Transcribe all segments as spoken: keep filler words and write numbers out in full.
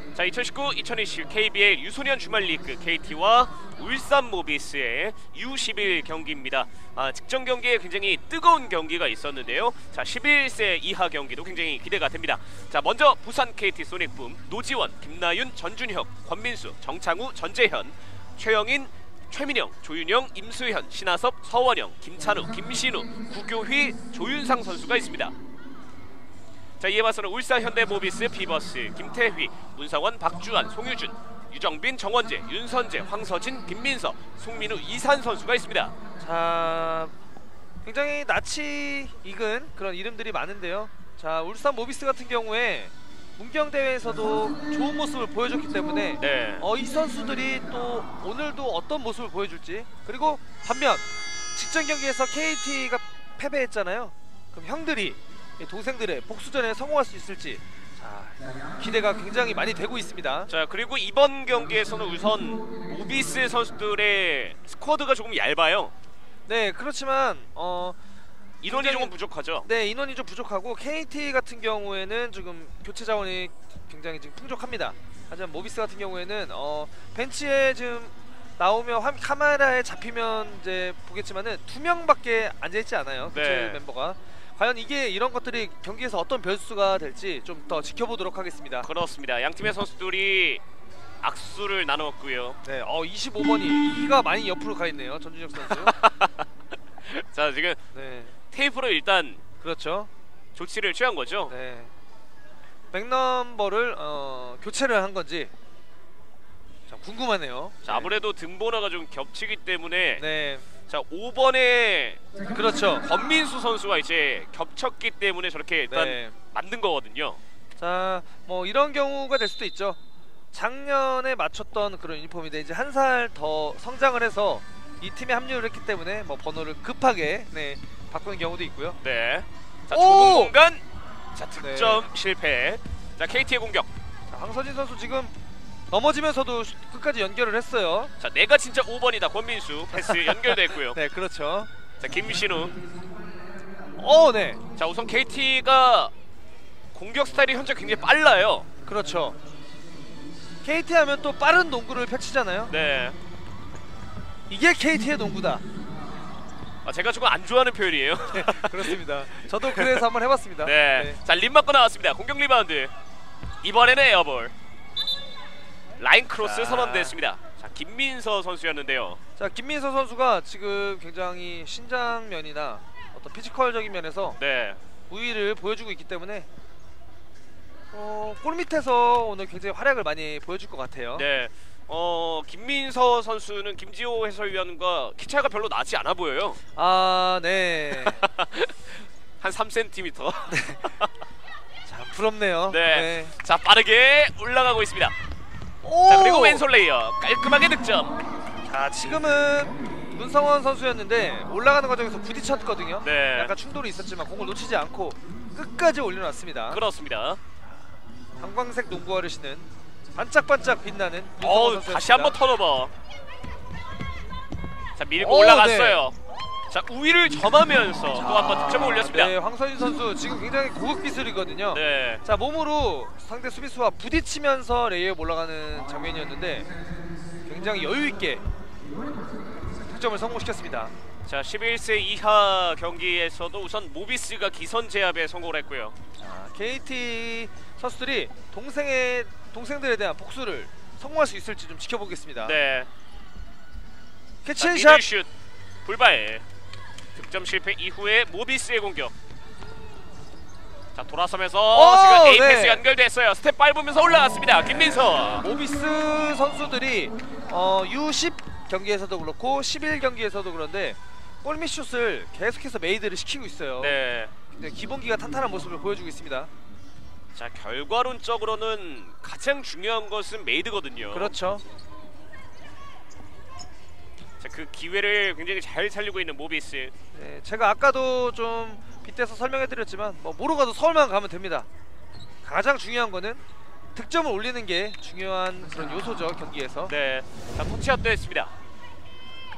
자, 이천십구 이천이십 케이비엘 유소년 주말리그 케이티와 울산 모비스의 유 십일 경기입니다. 아, 직전 경기에 굉장히 뜨거운 경기가 있었는데요. 자, 십일 세 이하 경기도 굉장히 기대가 됩니다. 자, 먼저 부산 케이티 소닉붐 노지원, 김나윤, 전준혁, 권민수, 정창우, 전재현, 최영인, 최민영, 조윤영, 임수현, 신하섭, 서원영, 김찬우, 김신우, 구교휘, 조윤상 선수가 있습니다. 자, 이에 맞서는 울산 현대모비스 비버스 김태휘, 문성원, 박주환, 송유준, 유정빈, 정원재, 윤선재, 황서진, 김민서, 송민우, 이산 선수가 있습니다. 자, 굉장히 낯이 익은 그런 이름들이 많은데요. 자, 울산 모비스 같은 경우에 문경 대회에서도 좋은 모습을 보여줬기 때문에 네. 어, 이 선수들이 또 오늘도 어떤 모습을 보여줄지, 그리고 반면 직전 경기에서 케이티가 패배했잖아요. 그럼 형들이 동생들의 복수전에 성공할 수 있을지, 자, 기대가 굉장히 많이 되고 있습니다. 자, 그리고 이번 경기에서는 우선 모비스 선수들의 스쿼드가 조금 얇아요. 네, 그렇지만 어 인원이 굉장히, 조금 부족하죠. 네, 인원이 좀 부족하고 케이티 같은 경우에는 지금 교체 자원이 굉장히 지금 풍족합니다. 하지만 모비스 같은 경우에는 어 벤치에 지금 나오면 화, 카메라에 잡히면 이제 보겠지만은 두 명밖에 앉아 있지 않아요. 교체 네. 멤버가. 과연 이게 이런 것들이 경기에서 어떤 변수가 될지 좀 더 지켜보도록 하겠습니다. 그렇습니다. 양 팀의 선수들이 악수를 나누었고요. 네, 어 이십오 번이 이가 많이 옆으로 가 있네요. 전준혁 선수. 자, 지금 네, 테이프로 일단 그렇죠. 조치를 취한 거죠. 네, 백넘버를 어, 교체를 한 건지 자, 궁금하네요. 자, 아무래도 등번호가 좀 겹치기 때문에 네, 자, 오 번에 그렇죠. 권민수 선수가 이제 겹쳤기 때문에 저렇게 일단 네. 만든 거거든요. 자, 뭐 이런 경우가 될 수도 있죠. 작년에 맞췄던 그런 유니폼인데 이제 한 살 더 성장을 해서 이 팀에 합류를 했기 때문에 뭐 번호를 급하게 네, 바꾸는 경우도 있고요. 네. 자, 오! 좁은 공간. 자, 득점 네. 실패. 자, 케이티의 공격. 자, 황서진 선수 지금 넘어지면서도 끝까지 연결을 했어요. 자, 내가 진짜 오 번이다. 권민수 패스 연결됐고요. 네, 그렇죠. 자, 김신우. 어, 네, 자, 우선 케이티가 공격 스타일이 현재 굉장히 빨라요. 그렇죠. 케이티 하면 또 빠른 농구를 펼치잖아요. 네. 이게 케이티의 농구다. 아, 제가 조금 안 좋아하는 표현이에요. 네, 그렇습니다. 저도 그래서 한번 해봤습니다. 네. 네. 자, 림 맞고 나왔습니다. 공격 리바운드. 이번에는 에어볼. 라인 크로스 자. 선언됐습니다. 자, 김민서 선수였는데요. 자, 김민서 선수가 지금 굉장히 신장면이나 어떤 피지컬적인 면에서 네. 우위를 보여주고 있기 때문에 어, 골 밑에서 오늘 굉장히 활약을 많이 보여줄 것 같아요. 네. 어, 김민서 선수는 김지호 해설위원과 키 차이가 별로 나지 않아 보여요. 아, 네. 한 삼 센티미터. 자, 부럽네요. 네. 네. 자, 빠르게 올라가고 있습니다. 오! 자, 그리고 왼손 레이어 깔끔하게 득점. 자, 지금은 문성원 선수였는데 올라가는 과정에서 부딪혔거든요. 네. 약간 충돌이 있었지만 공을 놓치지 않고 끝까지 올려놨습니다. 그렇습니다. 형광색 농구화를 신은 반짝반짝 빛나는 어, 문성원 선수였습니다. 다시 한번 턴오버. 자, 밀고 오, 올라갔어요. 네. 자, 우위를 점하면서 또 한번 득점을 올렸습니다. 네, 황서진 선수 지금 굉장히 고급 기술이거든요. 네. 자, 몸으로 상대 수비수와 부딪히면서 레이업 올라가는 장면이었는데 굉장히 여유 있게 득점을 성공시켰습니다. 자, 십일 세 이하 경기에서도 우선 모비스가 기선 제압에 성공을 했고요. 자, 케이티 선수들이 동생의 동생들에 대한 복수를 성공할 수 있을지 좀 지켜보겠습니다. 네. 캐치앤샷. 슛 불발. 득점 실패 이후에 모비스의 공격. 자, 돌아서면서 오, 지금 A 패스 네. 연결됐어요. 스텝 밟으면서 올라갔습니다. 김민서. 모비스 선수들이 어, 유 십 경기에서도 그렇고 십일 경기에서도 그런데 골밑슛을 계속해서 메이드를 시키고 있어요. 네. 네, 기본기가 탄탄한 모습을 보여주고 있습니다. 자, 결과론적으로는 가장 중요한 것은 메이드거든요. 그렇죠. 자, 그 기회를 굉장히 잘 살리고 있는 모비스. 네, 제가 아까도 좀 빗대서 설명해드렸지만 뭐 모르고 가도 서울만 가면 됩니다. 가장 중요한 거는 득점을 올리는 게 중요한 그런 요소죠, 경기에서. 네. 자, 터치아웃도 했습니다.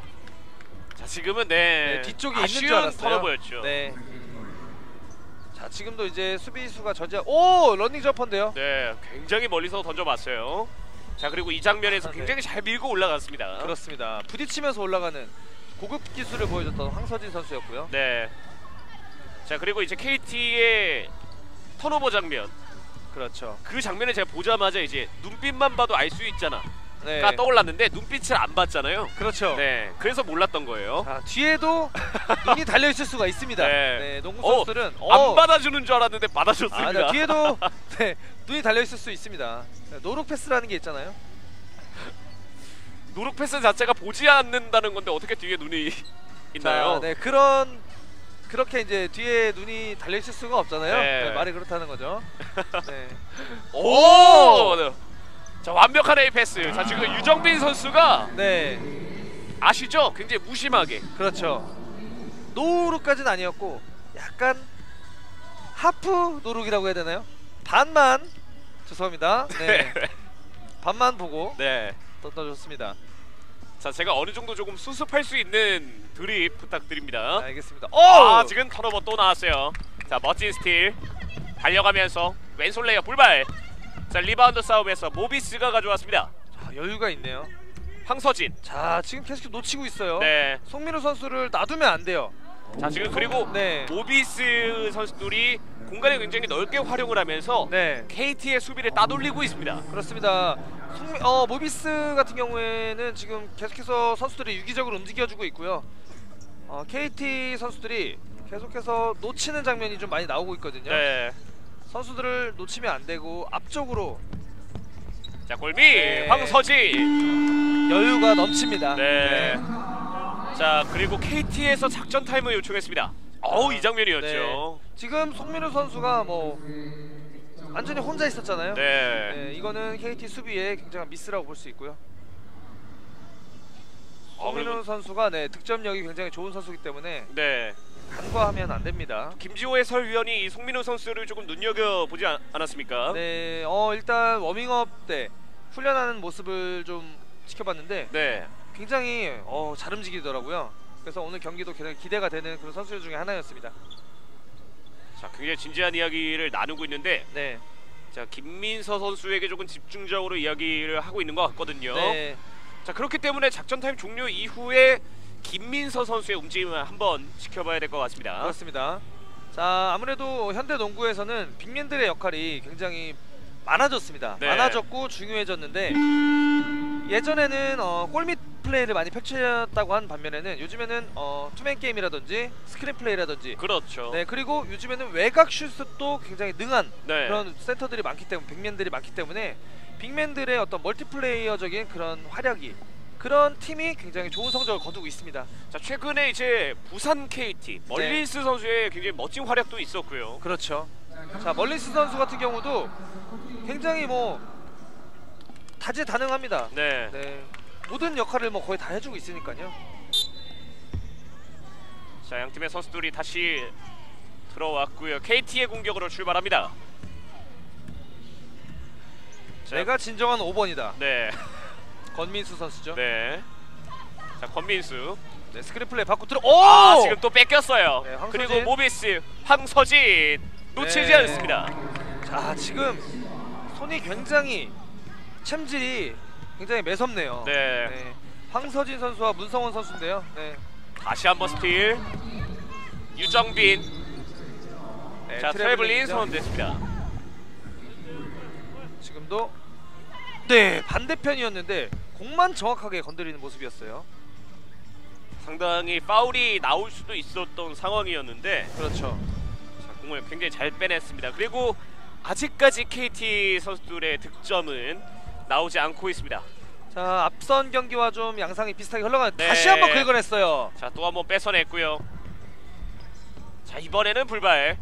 자, 지금은 네, 네, 뒤쪽에 있는 줄 아쉬운 알았어요. 턴오버였죠. 네. 자, 지금도 이제 수비수가 저지하 오 러닝 점퍼인데요. 네, 굉장히 멀리서 던져봤어요. 자, 그리고 이 장면에서 아, 네. 굉장히 잘 밀고 올라갔습니다. 그렇습니다. 부딪히면서 올라가는 고급 기술을 보여줬던 황서진 선수였고요. 네. 자, 그리고 이제 케이티의 턴오버 장면. 그렇죠. 그 장면을 제가 보자마자 이제 눈빛만 봐도 알 수 있잖아. 네. 가 떠올랐는데 눈빛을 안 봤잖아요. 그렇죠. 네, 그래서 몰랐던 거예요. 자, 뒤에도 눈이 달려 있을 수가 있습니다. 네. 네, 농구 어, 선수들은 안 받아주는 줄 알았는데 받아줬습니다. 아, 네, 뒤에도 네, 눈이 달려 있을 수 있습니다. 네, 노룩 패스라는 게 있잖아요. 노룩 패스 자체가 보지 않는다는 건데 어떻게 뒤에 눈이 있나요? 자, 네, 그런 그렇게 이제 뒤에 눈이 달려 있을 수가 없잖아요. 네. 네, 말이 그렇다는 거죠. 네. 오! 네. 자, 완벽한 A 패스. 자, 지금 유정빈 선수가 네, 아시죠? 굉장히 무심하게. 그렇죠. 노룩까지는 아니었고 약간 하프 노룩이라고 해야 되나요? 반만 죄송합니다. 네, 반만 보고 네. 던져줬습니다. 자, 제가 어느 정도 조금 수습할 수 있는 드립 부탁드립니다. 네, 알겠습니다. 오! 아, 지금 턴오버 또 나왔어요. 자, 멋진 스틸. 달려가면서 왼손 레이어 불발. 자, 리바운드 싸움에서 모비스가 가져왔습니다. 자, 여유가 있네요. 황서진. 자, 지금 계속 놓치고 있어요. 네. 송민우 선수를 놔두면 안 돼요. 자, 지금 그리고 네, 모비스 선수들이 공간을 굉장히 넓게 활용을 하면서 네, 케이티의 수비를 따돌리고 있습니다. 그렇습니다. 송민, 어, 모비스 같은 경우에는 지금 계속해서 선수들이 유기적으로 움직여주고 있고요. 어, 케이티 선수들이 계속해서 놓치는 장면이 좀 많이 나오고 있거든요. 네. 선수들을 놓치면 안 되고 앞쪽으로 자, 골미 네. 황서진. 여유가 넘칩니다. 네. 자, 그리고 케이티에서 작전 타임을 요청했습니다. 어우, 이 장면이었죠. 네. 지금 송민우 선수가 뭐 완전히 혼자 있었잖아요. 네. 네, 이거는 케이티 수비의 굉장한 미스라고 볼 수 있고요. 어, 송민우 그리고 선수가 네, 득점력이 굉장히 좋은 선수이기 때문에 네. 간과하면 안 됩니다. 김지호 해설위원이 이 송민호 선수를 조금 눈여겨 보지 않, 않았습니까? 네, 어 일단 워밍업 때 훈련하는 모습을 좀 지켜봤는데 네. 굉장히 어, 잘 움직이더라고요. 그래서 오늘 경기도 굉장히 기대가 되는 그런 선수 중에 하나였습니다. 자, 굉장히 진지한 이야기를 나누고 있는데, 네, 자, 김민서 선수에게 조금 집중적으로 이야기를 하고 있는 것 같거든요. 네, 자, 그렇기 때문에 작전 타임 종료 이후에 김민서 선수의 움직임을 한번 지켜봐야 될 것 같습니다. 그렇습니다. 자, 아무래도 현대 농구에서는 빅맨들의 역할이 굉장히 많아졌습니다. 네. 많아졌고 중요해졌는데 예전에는 어, 골밑 플레이를 많이 펼쳤다고 한 반면에는 요즘에는 어, 투맨 게임이라든지 스크린 플레이라든지 그렇죠. 네, 그리고 요즘에는 외곽 슛도 굉장히 능한 네. 그런 센터들이 많기 때문에 빅맨들이 많기 때문에 빅맨들의 어떤 멀티플레이어적인 그런 활약이 그런 팀이 굉장히 좋은 성적을 거두고 있습니다. 자, 최근에 이제 부산 케이티 멀린스 선수의 굉장히 멋진 활약도 있었고요. 그렇죠. 자, 멀린스 선수 같은 경우도 굉장히 뭐 다재다능합니다. 네. 네, 모든 역할을 뭐 거의 다 해주고 있으니까요. 자, 양 팀의 선수들이 다시 들어왔고요. 케이티의 공격으로 출발합니다. 자, 내가 진정한 오 번이다. 네. 권민수 선수죠. 네. 자, 권민수. 네, 스크린 플레이 받고 들어. 오! 아, 지금 또 뺏겼어요. 네, 황서진. 그리고 모비스 황서진 놓치지 네. 않습니다. 자, 지금 손이 굉장히 챔질이 굉장히 매섭네요. 네. 네. 황서진 선수와 문성원 선수인데요. 네. 다시 한번 스틸. 유정빈. 네, 자, 트래블린 선언됐습니다. 지금도 네, 반대편이었는데 공만 정확하게 건드리는 모습이었어요. 상당히 파울이 나올 수도 있었던 상황이었는데, 그렇죠. 자, 공을 굉장히 잘 빼냈습니다. 그리고 아직까지 케이티 선수들의 득점은 나오지 않고 있습니다. 자, 앞선 경기와 좀 양상이 비슷하게 흘러가는 네. 다시 한번 긁어냈어요. 자, 또 한번 뺏어냈고요. 자, 이번에는 불발.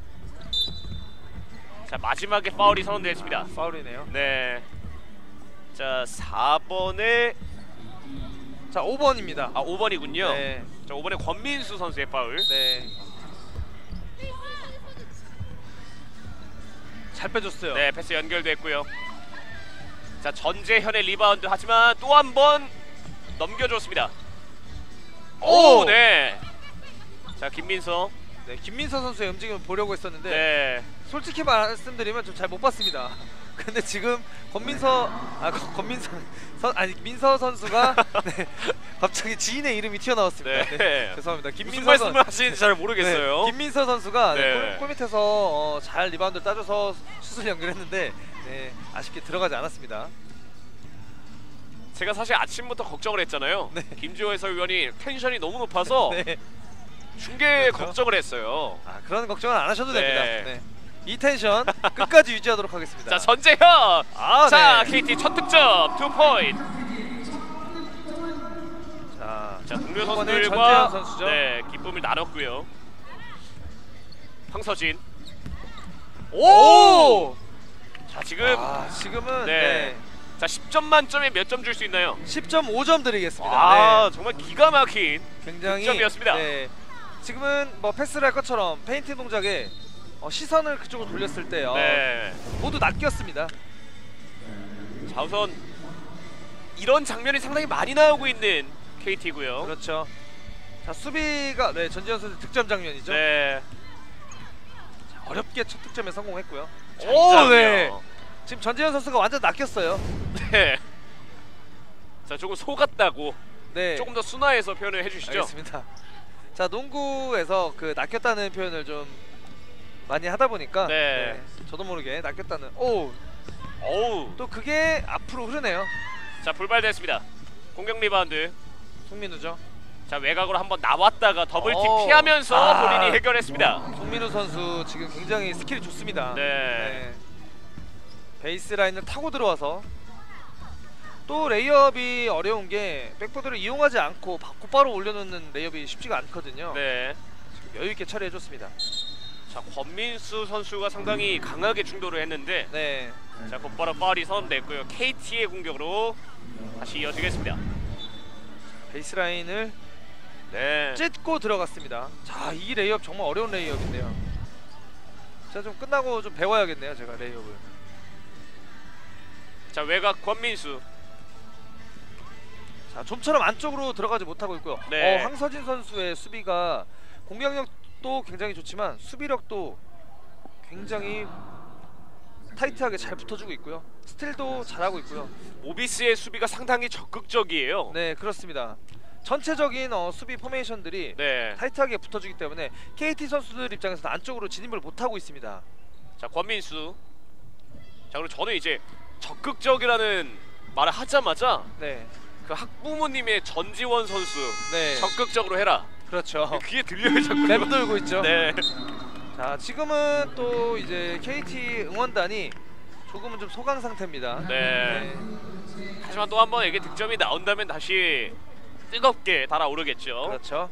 자, 마지막에 파울이 선언됐습니다. 파울이네요. 네. 자, 사 번에 자, 오 번입니다. 아, 오 번이군요. 네. 자, 오 번에 권민수 선수의 파울. 네. 잘 빼줬어요. 네, 패스 연결됐고요. 자, 전재현의 리바운드 하지만 또 한 번 넘겨줬습니다. 오, 오! 네. 자, 김민서. 네, 김민서 선수의 움직임을 보려고 했었는데 네. 솔직히 말씀드리면 좀 잘 못 봤습니다. 근데 지금 권민서 아 권- 권민서 선 아니 민서 선수가 네, 갑자기 지인의 이름이 튀어나왔습니다. 네. 네, 죄송합니다. 무슨 김민서 말씀을 선 하시는지 잘 모르겠어요. 네, 김민서 선수가 네. 네. 골, 골 밑에서 어, 잘 리바운드를 따줘서 슛을 연결했는데 네, 아쉽게 들어가지 않았습니다. 제가 사실 아침부터 걱정을 했잖아요. 네. 김지호 해설위원이 텐션이 너무 높아서 네. 중계 그렇죠. 걱정을 했어요. 아 그런 걱정은 안 하셔도 네. 됩니다. 네. 이 텐션 끝까지 유지하도록 하겠습니다. 자 전재현. 아, 자 네. 케이티 첫 득점 투 포인트. 자, 자 동료 이번엔 선수들과 전재현 선수죠. 네 기쁨을 나눴고요. 황서진. 오! 자 지금 아, 지금은 네. 네. 자 십 점 만점에 몇 점 줄 수 있나요? 십 점 오 점 드리겠습니다. 아 네. 정말 기가 막힌 굉장히 득점이었습니다. 네. 지금은 뭐 패스를 할 것처럼 페인팅 동작에 어, 시선을 그쪽으로 돌렸을 때 어, 네. 모두 낚였습니다. 자 우선 이런 장면이 상당히 많이 나오고 있는 케이티고요. 그렇죠. 자 수비가 네 전지현 선수 득점 장면이죠. 네. 자, 어렵게 첫 득점에 성공했고요. 오, 네. 지금 전지현 선수가 완전 낚였어요. 네. 자 조금 속았다고 네. 조금 더 순화해서 표현을 해주시죠. 알겠습니다. 자 농구에서 그 낚였다는 표현을 좀 많이 하다 보니까 네. 네, 저도 모르게 낚였다는 오 어우. 또 그게 앞으로 흐르네요. 자 불발됐습니다. 공격 리바운드. 송민우죠. 자 외곽으로 한번 나왔다가 더블킥 오. 피하면서 아. 본인이 해결했습니다. 송민우 선수 지금 굉장히 스킬이 좋습니다. 네. 베이스 라인을 타고 들어와서 또 레이업이 어려운 게 백보드를 이용하지 않고 바- 곧바로 올려놓는 레이업이 쉽지가 않거든요. 네. 여유 있게 처리해줬습니다. 자 권민수 선수가 상당히 강하게 충돌을 했는데 네. 자 곧바로 파울이 선언됐고요. 케이티의 공격으로 다시 이어지겠습니다. 베이스 라인을 네. 찢고 들어갔습니다. 자, 이 레이업 정말 어려운 레이업인데요. 제가 좀 끝나고 좀 배워야겠네요, 제가 레이업을. 자 외곽 권민수. 자, 좀처럼 안쪽으로 들어가지 못하고 있고요. 네. 어, 황서진 선수의 수비가 공격력도 굉장히 좋지만 수비력도 굉장히 타이트하게 잘 붙어주고 있고요. 스틸도 잘하고 있고요. 모비스의 수비가 상당히 적극적이에요. 네, 그렇습니다. 전체적인 어, 수비 포메이션들이 네. 타이트하게 붙어주기 때문에 케이티 선수들 입장에서는 안쪽으로 진입을 못하고 있습니다. 자 권민수. 자 그리고 저는 이제 적극적이라는 말을 하자마자 네, 그 학부모님의 전지원 선수 네, 적극적으로 해라. 그렇죠. 귀에 들려요 자꾸. 맴돌고 있죠. 네. 자, 지금은 또 이제 케이티 응원단이 조금은 좀 소강 상태입니다. 네. 하지만 또 한 번 이게 득점이 나온다면 다시 뜨겁게 달아오르겠죠. 그렇죠.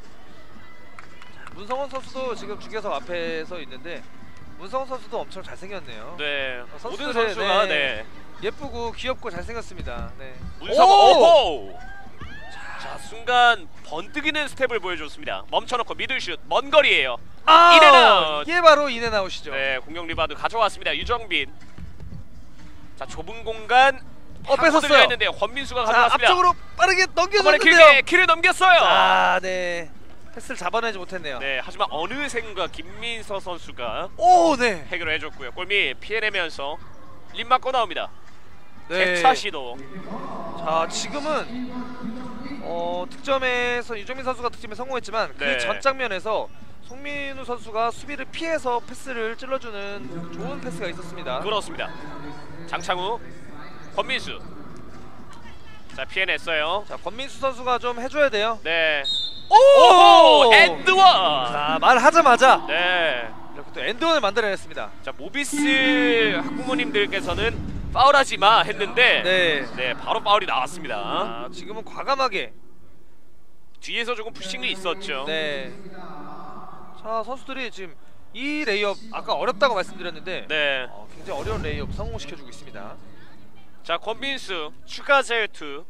자, 문성원 선수도 지금 중계석 앞에 서 있는데 문성원 선수도 엄청 잘생겼네요. 네. 어, 모든 선수들의, 선수가 네. 네. 예쁘고 귀엽고 잘생겼습니다. 네. 문성원 오! 오호. 자 순간 번뜩이는 스텝을 보여줬습니다. 멈춰놓고 미들슛 먼 거리예요. 아, 인앤아웃. 이게 바로 인앤아웃이죠. 네 공격 리바운드 가져왔습니다. 유정빈. 자 좁은 공간 어, 뺏었어요. 했는데요. 권민수가 자, 가져왔습니다. 앞쪽으로 빠르게 한 번에 길게 넘겨줬는데요. 키를 넘겼어요. 아, 네. 패스를 잡아내지 못했네요. 네 하지만 어느샌가 김민서 선수가 오, 네. 해결을 해줬고요. 골밑 피해내면서 림 맞고 나옵니다. 네. 재차 시도. 자, 지금은 어, 득점에서 유정민 선수가 득점에 성공했지만 네. 그 전 장면에서 송민우 선수가 수비를 피해서 패스를 찔러주는 좋은 패스가 있었습니다. 그렇습니다. 장창우, 권민수. 자 피해냈어요. 자, 권민수 선수가 좀 해줘야 돼요. 네. 오! 오! 엔드원. 자, 말하자마자 네. 이렇게 또 엔드원을 만들어냈습니다. 자 모비스 학부모님들께서는 파울하지 마 했는데 네, 네. 바로 파울이 나왔습니다. 아, 지금은 과감하게. 뒤에서 조금 푸싱이 있었죠. 네. 자, 선수들이 지금 이 레이업 아까 어렵다고 말씀드렸는데 네. 어, 굉장히 어려운 레이업 성공시켜주고 있습니다. 자 권민수 추가 제어투.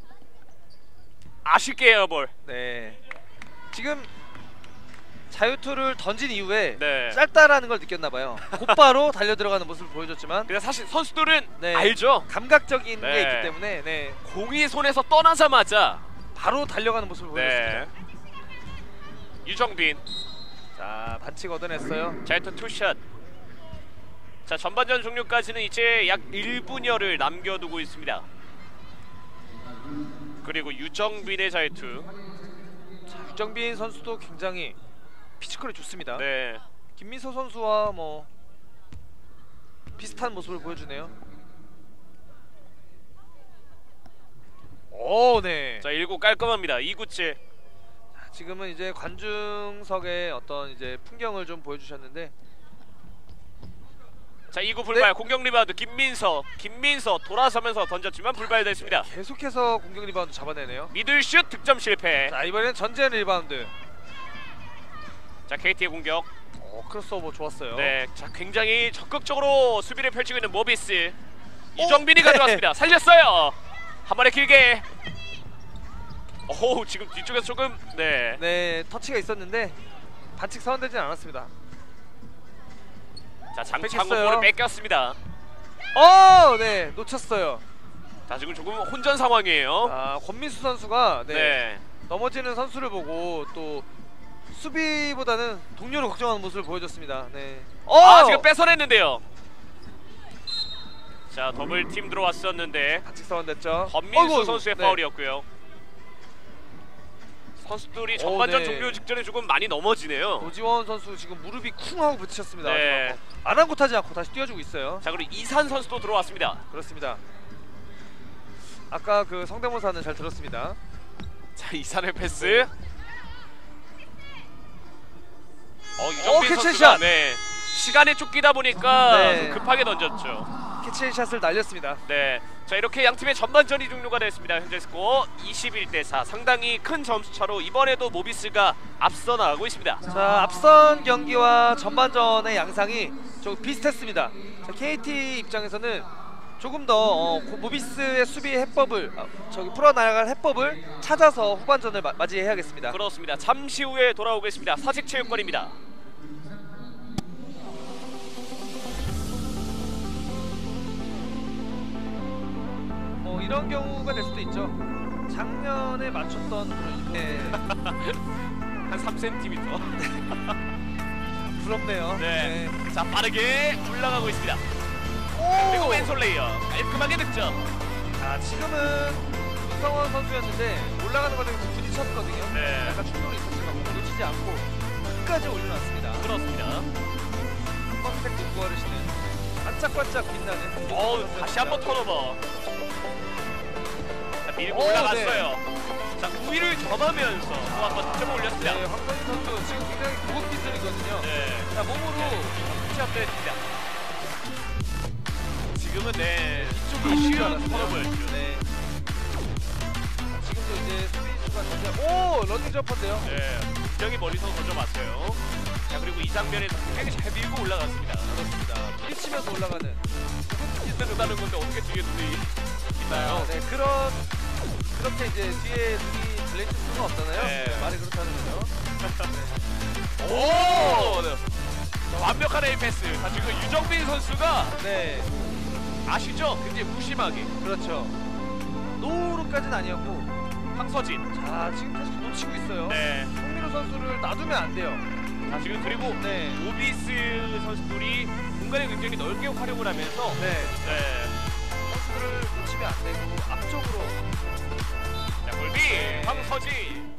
아쉽게 에어볼. 네. 지금 자유투를 던진 이후에 네. 짧다라는 걸 느꼈나봐요. 곧바로 달려 들어가는 모습을 보여줬지만 근데 사실 선수들은 네. 알죠. 감각적인 네. 게 있기 때문에 네. 공이 손에서 떠나자마자 바로 달려가는 모습을 보여줬습니다. 네. 유정빈. 자 반칙 얻어냈어요. 자이트 투샷. 자 전반전 종료까지는 이제 약 일 분여를 남겨두고 있습니다. 그리고 유정빈의 자이트. 자, 유정빈 선수도 굉장히 피지컬이 좋습니다. 네. 김민서 선수와 뭐 비슷한 모습을 보여주네요. 오, 네. 자 일 구 깔끔합니다. 이 구째. 지금은 이제 관중석의 어떤 이제 풍경을 좀 보여주셨는데, 자 이 구 불발. 네. 공격 리바운드 김민서. 김민서 돌아서면서 던졌지만 불발됐습니다. 계속해서 공격 리바운드 잡아내네요. 미들슛 득점 실패. 자 이번엔 전재현 리바운드. 자 케이티의 공격. 오, 크로스오버 좋았어요. 네, 자 굉장히 적극적으로 수비를 펼치고 있는 모비스. 오, 유정빈이 네. 가져왔습니다. 살렸어요. 한 번에 길게. 오 지금 뒤쪽에서 조금 네. 네, 터치가 있었는데 반칙 선언되진 않았습니다. 자 장창호 뺏겼어요. 볼을 뺏겼습니다. 어, 네, 놓쳤어요. 자 지금 조금 혼전 상황이에요. 아, 권민수 선수가 네, 네. 넘어지는 선수를 보고 또 수비보다는 동료를 걱정하는 모습을 보여줬습니다. 네. 어! 아 지금 뺏어냈는데요. 자 더블 팀 들어왔었는데 반칙 선언됐죠. 권민수 어이구, 선수의 네. 파울이었고요. 선수들이 전반전 네. 종료 직전에 조금 많이 넘어지네요. 노지원 선수 지금 무릎이 쿵 하고 부딪혔습니다. 네. 아랑곳하지 않고 다시 뛰어주고 있어요. 자 그리고 이산 선수도 들어왔습니다. 그렇습니다. 아까 그 성대모사는 잘 들었습니다. 자 이산의 패스. 네. 어 어, 유정빈 캐치샷! 선수가 네 시간에 쫓기다 보니까 네. 좀 급하게 던졌죠. 캐치샷을 날렸습니다. 네, 자 이렇게 양 팀의 전반전이 종료가 됐습니다. 현재 스코어 이십일 대 사. 상당히 큰 점수 차로 이번에도 모비스가 앞서 나가고 있습니다. 자, 앞선 경기와 전반전의 양상이 좀 비슷했습니다. 자, 케이티 입장에서는 조금 더 어, 고- 모비스의 수비 해법을 아, 저기 풀어나갈 해법을 찾아서 후반전을 마, 맞이해야겠습니다. 그렇습니다. 잠시 후에 돌아오겠습니다. 사직체육관입니다. 뭐 이런 경우가 될 수도 있죠. 작년에 맞췄던 그런 네, 한 삼 센티미터. 부럽네요. 네. 자 빠르게 올라가고 있습니다. 그리고 오! 왼손 레이어 깔끔하게 득점. 자, 지금은 유성원 선수였는데 올라가는 과정에서 부딪혔거든요. 네. 약간 충돌이 있었지만 공을 놓치지 않고 끝까지 올려놨습니다. 그렇습니다. 컴팩 농구 어르신은 반짝반짝 빛나는. 어우 다시 한번 턴오버. 자 밀고 오, 올라갔어요. 자 우위를 점하면서 또 한번 득점을 올렸습니다. 네, 황선희 선수 지금 굉장히 고급 기술이거든요. 네. 자, 몸으로 시합됐습니다. 지금은 네 이쪽이 아쉬운 있는 줄 알았어요. 턴오버였죠. 네. 지금도 이제 수비수가 진짜 오! 런닝 점퍼인데요. 네, 굉장히 멀리서 던져봤어요. 자 그리고 이 장면에서 굉장히 잘 밀고 올라갔습니다. 그렇습니다. 부딪히면서 올라가는. 있다는 건데 어떻게 뒤에 눈이 있나요? 네, 그런 그렇게 이제 뒤에 눈이 달려있을 수는 없잖아요. 네. 네, 말이 그렇다는 거죠. 오! 네. 자, 완벽한 A 패스. 자 지금 유정빈 선수가 네, 아시죠? 굉장히 무심하게 그렇죠. 노루까지는 아니었고, 황서진. 자 지금 계속 놓치고 있어요. 네. 송민호 선수를 놔두면 안 돼요. 자 지금 그리고 네, 모비스 선수들이 공간을 굉장히 넓게 활용을 하면서 네, 네. 선수들을 놓치면 안 되고 앞쪽으로. 자 골비 네. 황서진.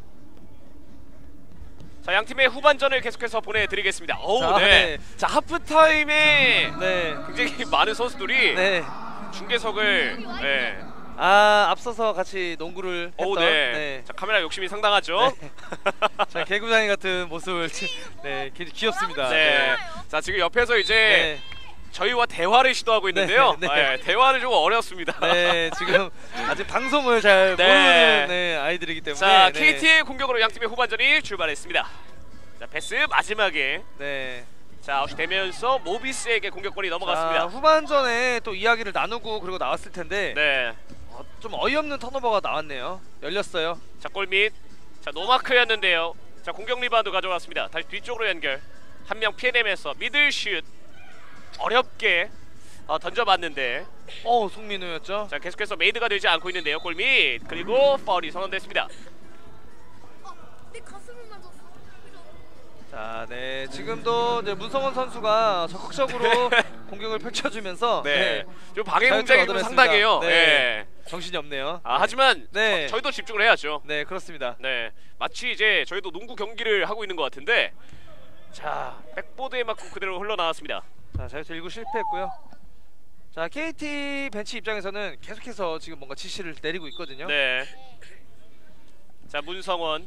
자 양팀의 후반전을 계속해서 보내드리겠습니다. 오, 자, 네. 네. 자 하프타임에 네, 굉장히 많은 선수들이 네. 중계석을 네. 아, 앞서서 같이 농구를 했던. 오, 네. 네. 자 카메라 욕심이 상당하죠. 네. 자, 개구장이 같은 모습을 지- 네, 굉장히 귀엽습니다. 네. 자 지금 옆에서 이제 네. 저희와 대화를 시도하고 있는데요. 네, 네, 네. 대화는 좀 어렵습니다. 네, 지금 아직 방송을 잘 네. 모르는 네, 아이들이기 때문에. 자 네. 케이티의 공격으로 양팀의 후반전이 출발했습니다. 자 패스 마지막에 네. 자 아웃이 되면서 모비스에게 공격권이 자, 넘어갔습니다. 후반전에 또 이야기를 나누고 그리고 나왔을 텐데 네. 어, 좀 어이없는 턴오버가 나왔네요. 열렸어요. 자 골밑. 자 노마크였는데요. 자 공격 리바운드 가져왔습니다. 다시 뒤쪽으로 연결. 한 명 피해내면서 미들슛 어렵게 어, 던져봤는데 어, 송민호였죠. 자 계속해서 메이드가 되지 않고 있는데요. 골밑 그리고 파울이 선언됐습니다. 내 가슴을 맞았어. 자, 네 지금도 이제 문성원 선수가 적극적으로 공격을 펼쳐주면서 네. 네, 좀 방해 자유투를 공작이 좀 얻어냈습니다. 상당해요. 네. 네. 정신이 없네요. 아, 하지만 네. 저, 저희도 집중을 해야죠. 네, 그렇습니다. 네. 마치 이제 저희도 농구 경기를 하고 있는 것 같은데, 자, 백보드에 맞고 그대로 흘러나왔습니다. 자, 자유투 일 구 실패했고요. 자, 케이티 벤치 입장에서는 계속해서 지금 뭔가 지시를 내리고 있거든요. 네. 자, 문성원.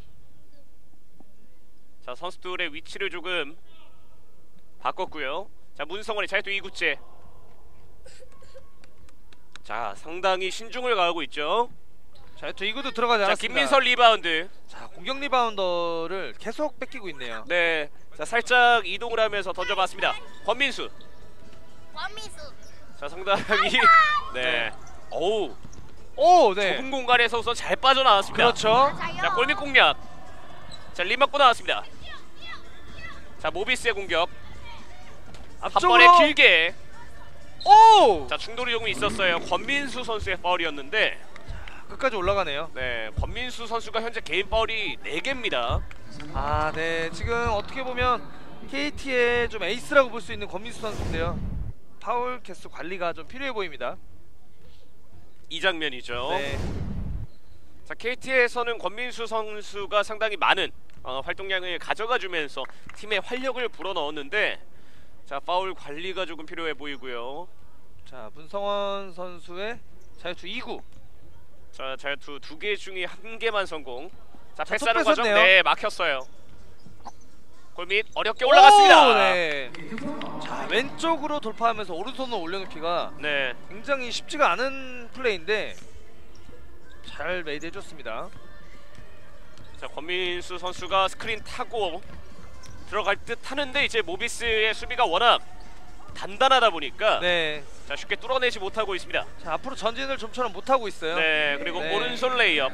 자, 선수들의 위치를 조금 바꿨고요. 자, 문성원이 자유투 이 구째. 자, 상당히 신중을 가하고 있죠. 자유투 이 구도 들어가지 자, 않았습니다. 김민설 리바운드. 자, 공격 리바운더를 계속 뺏기고 있네요. 네. 자, 살짝 이동을 하면서 던져봤습니다. 권민수. 권민수. 자, 상당히 네. 어우, 오, 네. 좁은 공간에서 우선 잘 빠져나왔습니다. 그렇죠. 자, 골밑 공략. 자, 림 맞고 나왔습니다. 자, 모비스의 공격. 한 번에 앞쪽으로. 길게. 오! 자, 충돌이 조금 있었어요. 권민수 선수의 파울이었는데, 끝까지 올라가네요. 네, 권민수 선수가 현재 개인 파울이 네 개입니다. 아, 네. 지금 어떻게 보면 케이티의 좀 에이스라고 볼 수 있는 권민수 선수인데요. 파울 개수 관리가 좀 필요해 보입니다. 이 장면이죠. 네. 자, 케이티에서는 권민수 선수가 상당히 많은 어, 활동량을 가져가주면서 팀의 활력을 불어넣었는데, 자, 파울 관리가 조금 필요해 보이고요. 자, 문성원 선수의 자유투 이 구. 자, 자유투 두 개 중에 한 개만 성공. 자, 자, 패스하는 또 과정. 뺏었네요. 네, 막혔어요. 골밑 어렵게 올라갔습니다. 오, 네. 자, 왼쪽으로 돌파하면서 오른손으로 올려놓기가 네. 굉장히 쉽지가 않은 플레이인데 잘 메이드 해줬습니다. 자, 권민수 선수가 스크린 타고 들어갈 듯 하는데, 이제 모비스의 수비가 워낙 단단하다 보니까 네. 자, 쉽게 뚫어내지 못하고 있습니다. 자, 앞으로 전진을 좀처럼 못하고 있어요. 네, 그리고 네. 오른손 레이업.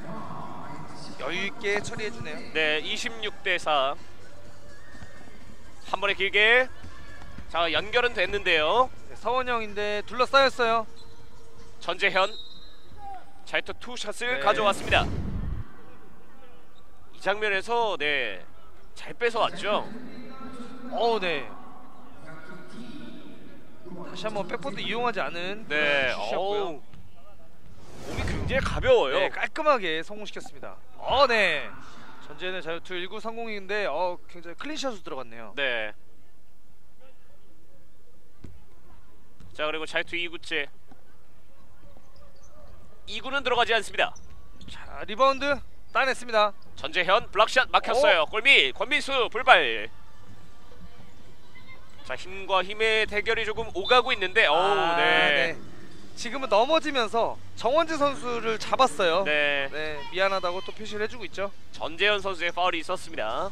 여유있게 처리해주네요. 네, 이십육 대 사. 한 번에 길게. 자, 연결은 됐는데요. 네, 서원영인데 둘러싸였어요. 전재현 자유투 투 샷을 네. 가져왔습니다. 이 장면에서 네, 잘 뺏어왔죠. 어, 네. 다시 한번 백보드 이용하지 않은 네, 그런 슛이었고요. 어우, 몸이 굉장히 가벼워요. 네, 깔끔하게 성공시켰습니다. 어, 네. 전재현의 자유투 일 구 성공인데 어, 굉장히 클린샷으로 들어갔네요. 네. 자, 그리고 자유투 이 구째. 이 구는 들어가지 않습니다. 자, 리바운드 따냈습니다. 전재현 블락샷 막혔어요. 오. 골밑 권민수 불발. 자, 힘과 힘의 대결이 조금 오가고 있는데, 어우, 아, 네. 지금은 넘어지면서 정원재 선수를 잡았어요. 네. 네, 미안하다고 또 표시를 해주고 있죠. 전재현 선수의 파울이 있었습니다.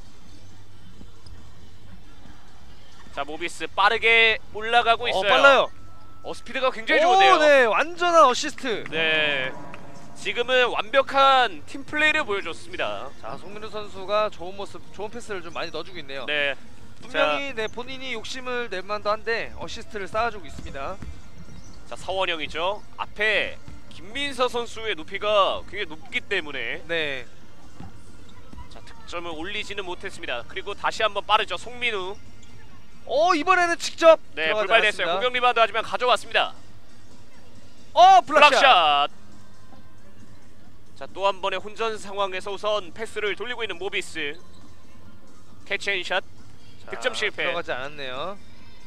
자, 모비스 빠르게 올라가고 있어요. 어, 빨라요. 어, 스피드가 굉장히 오, 좋은데요. 네, 완전한 어시스트. 네. 지금은 완벽한 팀 플레이를 보여줬습니다. 자, 송민우 선수가 좋은 모습, 좋은 패스를 좀 많이 넣어주고 있네요. 네. 분명히 네, 본인이 욕심을 낼 만도 한데 어시스트를 쌓아주고 있습니다. 자, 서원영이죠. 앞에 김민서 선수의 높이가 굉장히 높기 때문에 네, 자, 득점을 올리지는 못했습니다. 그리고 다시 한번 빠르죠. 송민우. 어, 이번에는 직접 네, 들어가지 불발됐어요. 않았습니다. 공격 리바운드 하지만 가져왔습니다. 어, 블락샷. 블락샷. 자, 또 한 번의 혼전 상황에서 우선 패스를 돌리고 있는 모비스. 캐치앤샷. 자, 득점 실패. 들어가지 않았네요.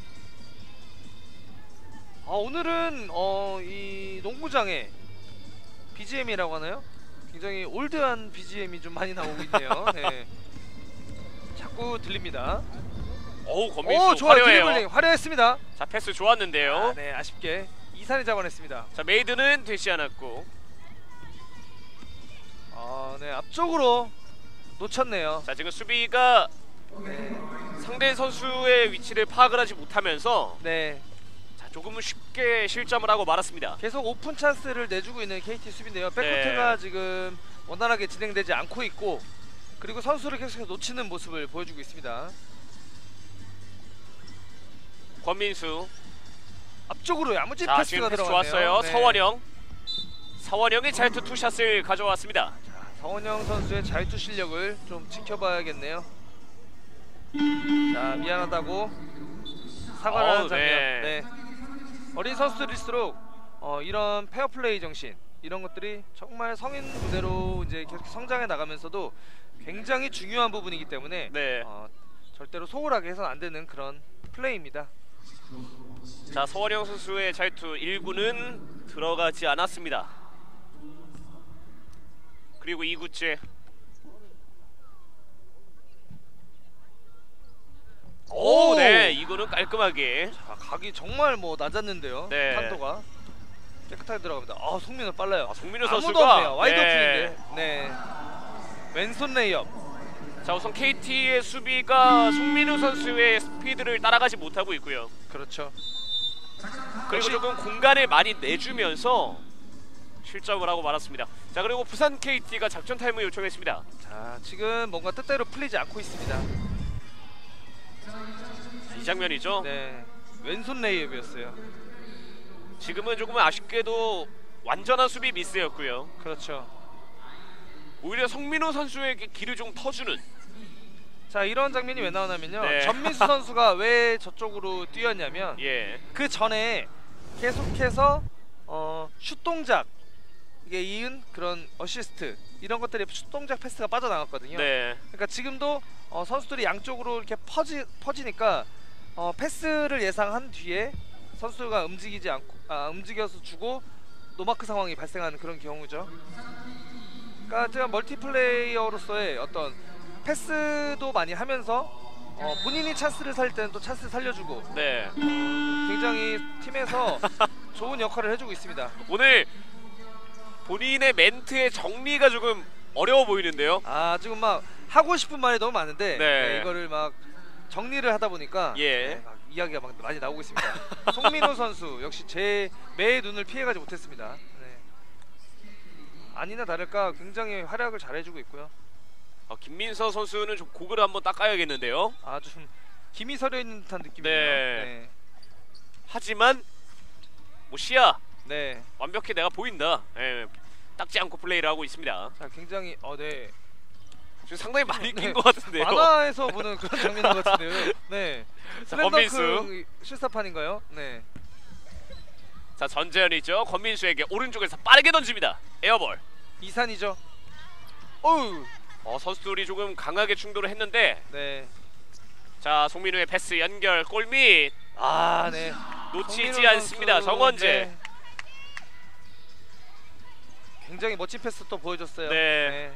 아, 오늘은 어, 이 농구장에 비지엠이라고 하나요? 굉장히 올드한 비지엠이 좀 많이 나오고 있네요. 네. 자꾸 들립니다. 어우, 권민수 오, 좋아요. 화려해요. 드리블링 화려했습니다. 자, 패스 좋았는데요. 아, 네, 아쉽게 이산이 잡아냈습니다. 자, 메이드는 되지 않았고. 아, 네, 앞쪽으로 놓쳤네요. 자, 지금 수비가 상대 선수의 위치를 파악을 하지 못하면서 네, 자, 조금은 쉽게 실점을 하고 말았습니다. 계속 오픈 찬스를 내주고 있는 케이티 수비인데요. 백코트가 네. 지금 원활하게 진행되지 않고 있고, 그리고 선수를 계속해서 놓치는 모습을 보여주고 있습니다. 권민수. 앞쪽으로 야무진 자, 패스가 지금 패스 들어갔네요. 좋았어요. 네. 서원영. 서원영이 자유투 투샷을 가져왔습니다. 자, 서원영 선수의 자유투 실력을 좀 지켜봐야겠네요. 자 미안하다고 사과를 하는 어우, 장면. 네. 네. 어린 선수들일수록 어, 이런 페어플레이 정신 이런 것들이 정말 성인 무대로 이제 계속 성장해 나가면서도 굉장히 중요한 부분이기 때문에 네. 어, 절대로 소홀하게 해서는 안 되는 그런 플레이입니다. 자, 서원영 선수의 자유투 일 구는 들어가지 않았습니다. 그리고 이 구째. 오, 네, 이거는 깔끔하게. 자, 각이 정말 뭐 낮았는데요. 네. 탄도가 깨끗하게 들어갑니다. 아, 송민호 빨라요. 아, 송민호 아무도 선수가 없네요. 와이드 네. 오픈인데. 네. 왼손 레이업. 자, 우선 케이티의 수비가 송민우 선수의 스피드를 따라가지 못하고 있고요. 그렇죠. 그리고 역시- 조금 공간을 많이 내주면서 실점을 하고 말았습니다. 자, 그리고 부산 케이티가 작전 타임을 요청했습니다. 자, 지금 뭔가 뜻대로 풀리지 않고 있습니다. 이 장면이죠. 네. 왼손 레이업이었어요. 지금은 조금 아쉽게도 완전한 수비 미스였고요. 그렇죠. 오히려 송민호 선수에게 길을 좀 터주는. 자, 이런 장면이 왜 나오냐면요. 네. 전민수 선수가 왜 저쪽으로 뛰었냐면 예. 그 전에 계속해서 어, 슛 동작 이게 이은 그런 어시스트 이런 것들이 슛 동작 패스가 빠져나갔거든요. 네. 그러니까 지금도 어, 선수들이 양쪽으로 이렇게 퍼지 퍼지니까 어, 패스를 예상한 뒤에 선수가 움직이지 않고 아, 움직여서 주고 노마크 상황이 발생하는 그런 경우죠. 그러니까 제가 멀티플레이어로서의 어떤 패스도 많이 하면서 어, 본인이 찬스를 살 때는 또 찬스를 살려주고 네. 굉장히 팀에서 좋은 역할을 해주고 있습니다. 오늘 본인의 멘트의 정리가 조금 어려워 보이는데요. 아, 지금 막 하고 싶은 말이 너무 많은데 네. 네, 이거를 막 정리를 하다 보니까 예. 네, 막 이야기가 막 많이 나오고 있습니다. 송민호 선수 역시 제 매의 눈을 피해가지 못했습니다. 네. 아니나 다를까 굉장히 활약을 잘해주고 있고요. 어, 김민서 선수는 좀 고글을 한번 닦아야겠는데요. 아주 좀 힘이 서려 있는 듯한 느낌이에요. 네. 네. 하지만 뭐 시야 네. 완벽히 내가 보인다. 예. 닦지 않고 플레이를 하고 있습니다. 자, 굉장히 어, 네. 지금 상당히 많이 네. 낀 것 같은데요. 만화에서 보는 그런 장면 같은데요. 네. 자, 권민수. 슬램덩크 실사판인가요? 네. 자, 전재현이죠. 권민수에게 오른쪽에서 빠르게 던집니다. 에어볼. 이산이죠. 어우. 어, 선수들이 조금 강하게 충돌을 했는데, 네. 자, 송민우의 패스 연결 골밑 아, 네. 놓치지 송민호 않습니다. 선수, 정원재. 네. 굉장히 멋진 패스 또 보여줬어요. 네.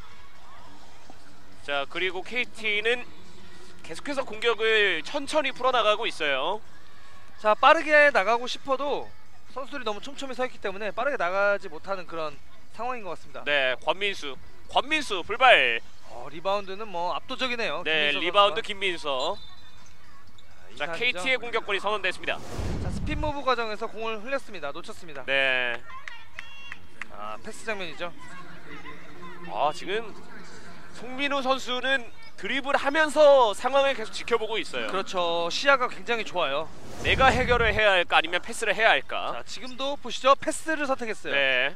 자, 그리고 케이티는 계속해서 공격을 천천히 풀어나가고 있어요. 자, 빠르게 나가고 싶어도 선수들이 너무 촘촘히 서 있기 때문에 빠르게 나가지 못하는 그런 상황인 것 같습니다. 네, 권민수. 권민수 불발. 어, 리바운드는 뭐 압도적이네요. 네, 김민서 리바운드 선수가. 김민서. 자, 이산이죠. 케이티의 공격권이 선언됐습니다. 자, 스핀 무브 과정에서 공을 흘렸습니다. 놓쳤습니다. 네. 아, 패스 장면이죠. 아, 지금 송민우 선수는 드리블 하면서 상황을 계속 지켜보고 있어요. 그렇죠. 시야가 굉장히 좋아요. 내가 해결을 해야 할까 아니면 패스를 해야 할까? 자, 지금도 보시죠. 패스를 선택했어요. 네.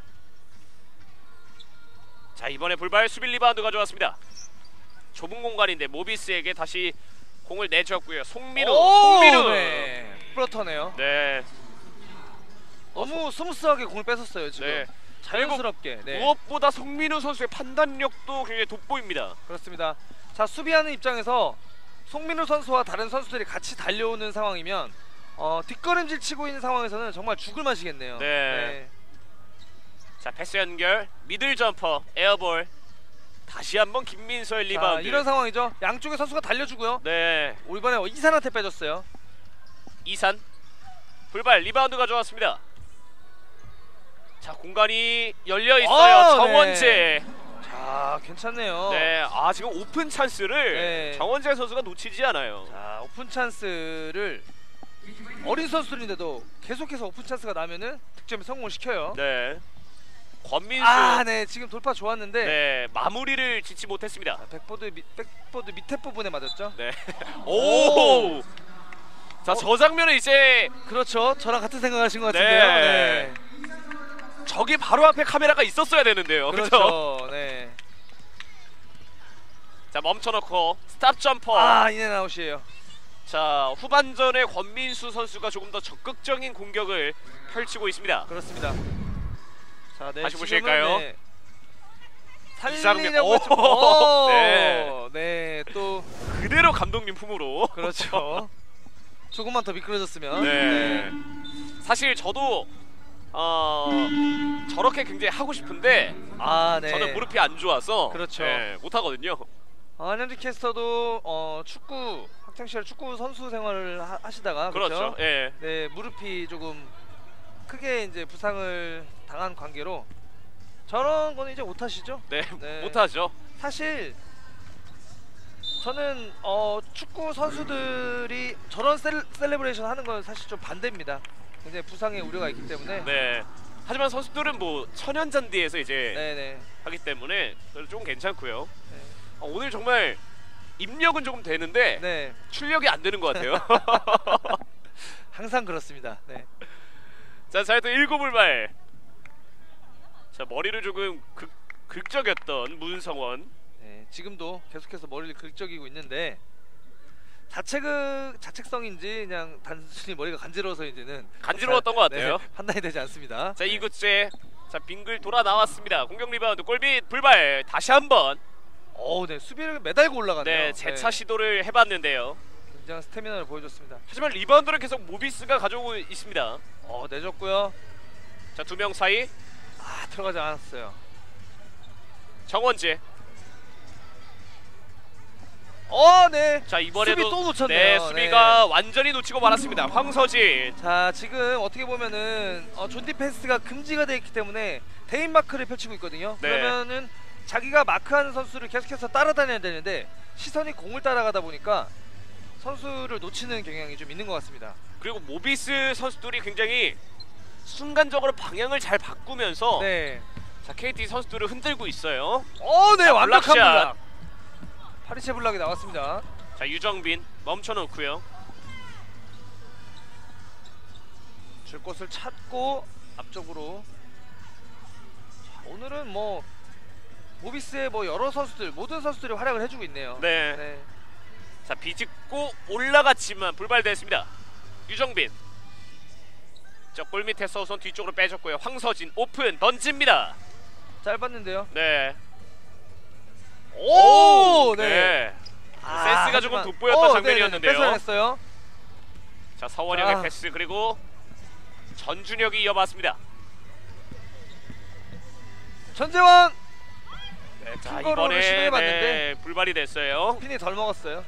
자, 이번에 불발 수비 리바운드 가져왔습니다. 좁은 공간인데 모비스에게 다시 공을 내줬고요. 송민우, 오, 송민우. 네. 플러터네요. 네. 너무 스무스하게 공을 뺏었어요, 지금. 네. 자연스럽게. 네. 무엇보다 송민우 선수의 판단력도 굉장히 돋보입니다. 그렇습니다. 자, 수비하는 입장에서 송민우 선수와 다른 선수들이 같이 달려오는 상황이면 어, 뒷걸음질 치고 있는 상황에서는 정말 죽을 맛이겠네요. 네. 자, 패스 연결, 미들 점퍼, 에어볼. 다시 한번 김민서의 자, 리바운드. 이런 상황이죠. 양쪽에 선수가 달려주고요. 네. 이번에 이산한테 빼줬어요. 이산 불발 리바운드 가져왔습니다. 자, 공간이 열려 있어요. 아, 정원재. 자, 괜찮네요. 네. 아, 지금 오픈 찬스를 네. 정원재 선수가 놓치지 않아요. 자, 오픈 찬스를 어린 선수들인데도 계속해서 오픈 찬스가 나면은 득점에 성공을 시켜요. 네. 권민수. 아, 네. 지금 돌파 좋았는데 네. 마무리를 짓지 못했습니다. 자, 백보드 밑 백보드 밑에 부분에 맞았죠. 네. 오. 자, 어. 저 장면은 이제 그렇죠. 저랑 같은 생각하신 것 같은데요. 네. 저기 바로 앞에 카메라가 있었어야 되는데요. 그렇죠? 그렇죠. 네. 자 멈춰놓고 스탑 점퍼. 아 인앤아웃이에요. 자 후반전에 권민수 선수가 조금 더 적극적인 공격을 펼치고 있습니다. 그렇습니다. 자, 네, 다시 지금은, 보실까요? 네, 이상민- 살리려고 오! 했죠. 오! 네. 네, 또 그대로 감독님 품으로. 그렇죠. 조금만 더 미끄러졌으면. 네. 사실 저도 어 저렇게 굉장히 하고 싶은데 아, 네. 저는 무릎이 안 좋아서 그렇죠. 네, 못 하거든요. 아, 한현지 캐스터도 어, 축구 학창 시절 축구 선수 생활을 하, 하시다가 그렇죠. 그렇죠? 예. 네, 무릎이 조금 크게 이제 부상을 당한 관계로 저런 거는 이제 못 하시죠? 네. 네. 못 하죠. 사실 저는 어, 축구 선수들이 저런 셀, 셀레브레이션 하는 건 사실 좀 반대입니다. 굉장히 부상의 우려가 있기 때문에. 네. 하지만 선수들은 뭐 천연잔디에서 이제 네네. 하기 때문에 좀 괜찮고요. 네. 어, 오늘 정말 입력은 조금 되는데 네. 출력이 안 되는 것 같아요. 항상 그렇습니다. 네. 자, 자 또 일곱 불발. 자 머리를 조금 극, 극적였던 문성원. 네. 지금도 계속해서 머리를 긁적이고 있는데 자책은 자책성인지 그냥 단순히 머리가 간지러워서인지는 간지러웠던 것 같아요. 네, 판단이 되지 않습니다. 자 이구째. 자 빙글 돌아 나왔습니다. 공격 리바운드 골밑 불발 다시 한번. 어, 네. 수비를 매달고 올라가네요. 네 재차 시도를 해봤는데요. 굉장한 스태미나를 보여줬습니다. 하지만 리바운드는 계속 모비스가 가져오고 있습니다. 어, 내줬고요. 자 두 명 사이 아, 들어가지 않았어요. 정원재. 어, 네. 자 이번에도 수비 또 놓쳤네요. 네 수비가 완전히 놓치고 말았습니다. 황서진. 자, 지금 어떻게 보면은 어, 존 디펜스가 금지가 되어 있기 때문에 대인 마크를 펼치고 있거든요. 네. 그러면은 자기가 마크하는 선수를 계속해서 따라다녀야 되는데 시선이 공을 따라가다 보니까 선수를 놓치는 경향이 좀 있는 것 같습니다. 그리고 모비스 선수들이 굉장히 순간적으로 방향을 잘 바꾸면서 네. 자 케이티 선수들을 흔들고 있어요. 어, 네. 자, 완벽한 블락샷. 블락. 파리체 블락이 나왔습니다. 자 유정빈 멈춰놓고요. 줄 곳을 찾고 앞쪽으로. 자, 오늘은 뭐 모비스의 뭐 여러 선수들, 모든 선수들이 활약을 해주고 있네요. 네. 네. 자 비집고 올라갔지만 불발됐습니다. 유정빈. 자 골밑에서 우선 뒤쪽으로 빼줬고요. 황서진 오픈 던집니다. 짧았는데요. 네. 오, 네. 네. 센스가 조금 하지만- 돋보였던 어, 장면이었는데요. 네네, 뺏어냈어요. 자 서원영의 자. 패스 그리고 전준혁이 이어봤습니다. 전재원 네, 자 큰 거로를 이번에 시도해봤는데. 네, 불발이 됐어요. 핀이 덜 먹었어요.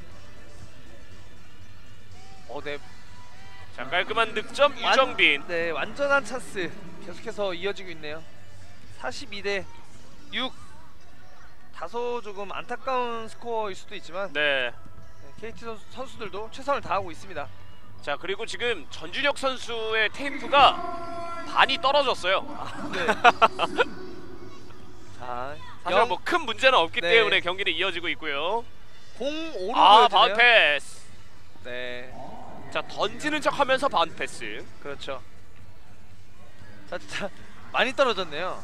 어, 네. 자 깔끔한 득점 완- 유정빈. 네, 완전한 찬스 계속해서 이어지고 있네요. 사십이 대 육. 다소 조금 안타까운 스코어일 수도 있지만 네. 네, 케이티 선수, 선수들도 최선을 다하고 있습니다. 자 그리고 지금 전준혁 선수의 테이프가 반이 떨어졌어요. 네. 자, 사실 뭐 큰 문제는 없기 네. 때문에 경기는 이어지고 있고요. 공오로 아 보여지네요. 바운드 패스. 네, 자 던지는 척하면서 바운드 패스. 그렇죠. 자, 진짜 많이 떨어졌네요.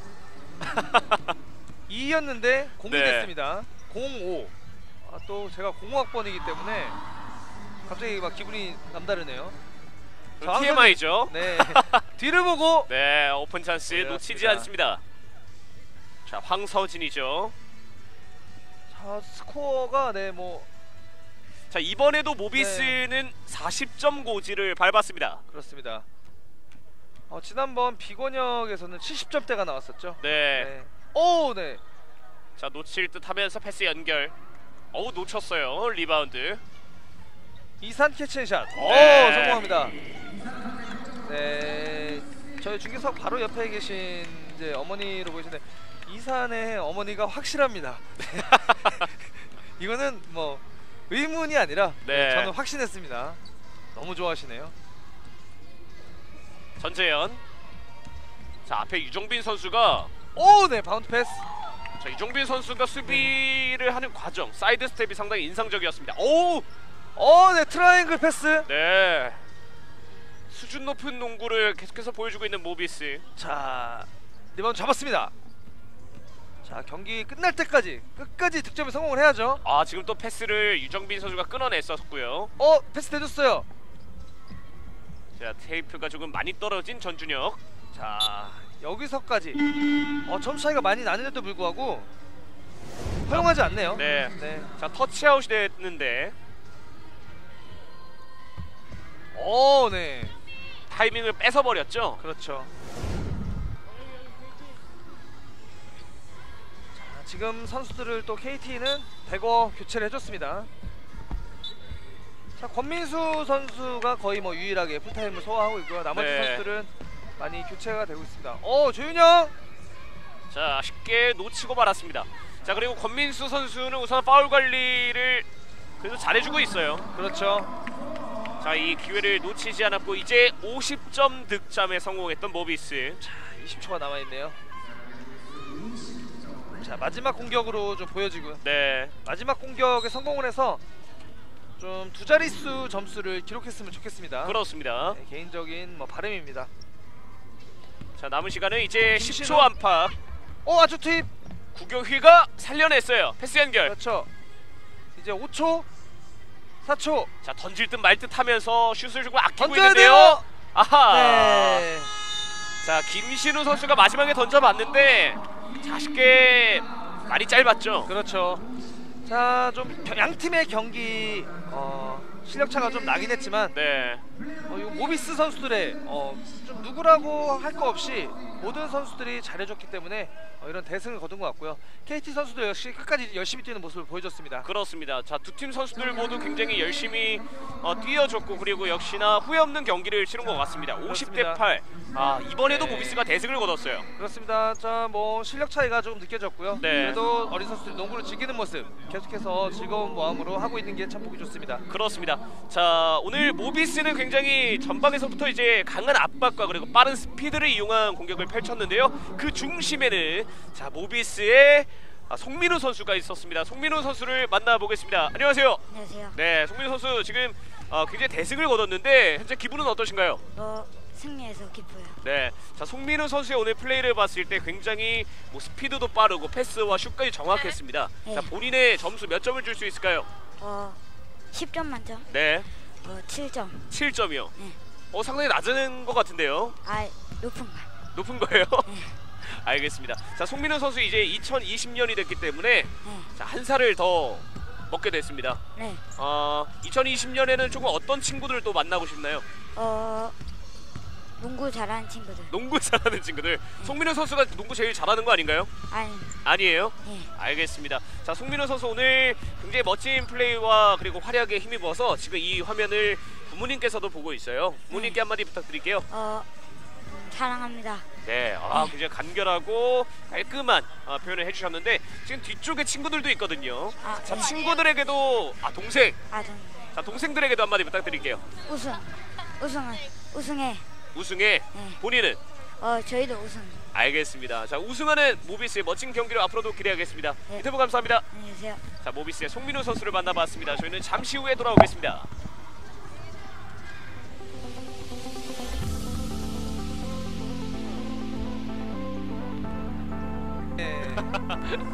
이였는데 공이 네. 됐습니다. 공오. 아, 또 제가 공학번이기 때문에 갑자기 막 기분이 남다르네요. 자, 티엠아이죠. 네. 뒤를 보고 네 오픈 찬스 올렸습니다. 놓치지 않습니다. 자 황서진이죠. 자, 스코어가 네, 뭐 자 이번에도 모비스는 사십 점 고지를 밟았습니다. 그렇습니다. 어, 지난번 비권역에서는 칠십 점대가 나왔었죠. 네. 네. 오, 네. 자 놓칠 듯 하면서 패스 연결. 어우 놓쳤어요. 리바운드. 이산 캐치앤샷. 오, 네. 성공합니다. 네. 저희 중계석 바로 옆에 계신 이제 어머니로 보이시는데 이산의 어머니가 확실합니다. 이거는 뭐 의문이 아니라 네. 저는 확신했습니다. 너무 좋아하시네요. 전재현. 자 앞에 유정빈 선수가 오, 네. 바운드 패스. 자 유정빈 선수가 수비를 하는 과정 사이드 스텝이 상당히 인상적이었습니다. 오! 오, 네. 트라이앵글 패스. 네. 수준 높은 농구를 계속해서 보여주고 있는 모비스. 자, 리바운드 잡았습니다. 자, 경기 끝날 때까지 끝까지 득점에 성공을 해야죠. 아 지금 또 패스를 유정빈 선수가 끊어냈었고요. 어, 패스 대줬어요. 자 테이프가 조금 많이 떨어진 전준혁. 자, 여기서까지 어, 점 차이가 많이 나는데도 불구하고 허용하지 않네요. 네. 네. 자 터치아웃이 됐는데 어, 네. 타이밍을 뺏어버렸죠. 그렇죠. 자, 지금 선수들을 또 케이티는 대거 교체를 해줬습니다. 자, 권민수 선수가 거의 뭐 유일하게 풀타임을 소화하고 있고요. 나머지 네. 선수들은 많이 교체가 되고 있습니다. 어, 조윤영. 자 쉽게 놓치고 말았습니다. 자 그리고 권민수 선수는 우선 파울 관리를 그래도 잘해주고 있어요. 그렇죠. 자 이 기회를 놓치지 않았고 이제 오십 점 득점에 성공했던 모비스. 자, 이십 초가 남아있네요. 자, 마지막 공격으로 좀 보여지고요. 네. 마지막 공격에 성공을 해서 좀 두 자릿수 점수를 기록했으면 좋겠습니다. 그렇습니다. 네, 개인적인 뭐 바람입니다. 자 남은 시간은 이제 김신우. 십 초 안팎. 오, 아주 투입. 구교휘가 살려냈어요. 패스 연결. 그렇죠. 이제 오 초, 사 초. 자 던질 듯 말 듯 하면서 슛을 조금 아끼고 던져야 있는데요. 돼요. 아하. 네. 자 김신우 선수가 마지막에 던져봤는데 자 쉽게 말이 짧았죠. 그렇죠. 자, 좀 양 팀의 경기 어, 실력 차가 좀 나긴 했지만 네. 어, 이 모비스 선수들의 어, 좀 누구라고 할 거 없이 모든 선수들이 잘해줬기 때문에 어, 이런 대승을 거둔 것 같고요. 케이티 선수도 역시 끝까지 열심히 뛰는 모습을 보여줬습니다. 그렇습니다. 자 두 팀 선수들 모두 굉장히 열심히 어, 뛰어줬고 그리고 역시나 후회 없는 경기를 치른 것 같습니다. 오십 대 그렇습니다. 팔. 아 이번에도 네. 모비스가 대승을 거뒀어요. 그렇습니다. 자, 뭐 실력 차이가 조금 느껴졌고요. 네. 그래도 어린 선수들이 농구를 즐기는 모습 계속해서 즐거운 마음으로 하고 있는 게 참 보기 좋습니다. 그렇습니다. 자 오늘 모비스는 굉장히 전방에서부터 이제 강한 압박과 그리고 빠른 스피드를 이용한 공격을 펼쳤는데요. 그 중심에는 자 모비스의 아, 송민우 선수가 있었습니다. 송민우 선수를 만나보겠습니다. 안녕하세요. 안녕하세요. 네, 송민우 선수 지금 어, 굉장히 대승을 거뒀는데 현재 기분은 어떠신가요? 어, 승리해서 기뻐요. 네, 자 송민우 선수의 오늘 플레이를 봤을 때 굉장히 뭐 스피드도 빠르고 패스와 슛까지 정확했습니다. 네. 자 본인의 점수 몇 점을 줄 수 있을까요? 어, 십 점 만점. 네, 어, 칠 점. 칠 점이요. 네. 어 상당히 낮은 것 같은데요. 아, 높은 말. 높은 거예요? 네. 알겠습니다. 자 송민우 선수 이제 이천이십 년이 됐기 때문에 네. 자, 한 살을 더 먹게 됐습니다. 네. 어, 이천이십 년에는 조금 어떤 친구들을 또 만나고 싶나요? 어, 농구 잘하는 친구들. 농구 잘하는 친구들. 송민우 선수가 농구 제일 잘하는 거 아닌가요? 아니, 아니에요? 네. 알겠습니다. 자 송민우 선수 오늘 굉장히 멋진 플레이와 그리고 활약에 힘입어서 지금 이 화면을 부모님께서도 보고 있어요. 부모님께 한마디 부탁드릴게요. 어, 음, 사랑합니다. 네, 아 굉장히 간결하고 깔끔한 아, 표현을 해주셨는데 지금 뒤쪽에 친구들도 있거든요. 아, 자 네. 친구들에게도 아 동생, 아, 전 자 동생들에게도 한마디 부탁드릴게요. 우승. 우승은 우승해. 우승에 네. 본인은 어, 저희도 우승. 알겠습니다. 자 우승하는 모비스의 멋진 경기를 앞으로도 기대하겠습니다. 네. 인터뷰 감사합니다. 안녕히 계세요. 자 모비스의 송민우 선수를 만나봤습니다. 저희는 잠시 후에 돌아오겠습니다. 네.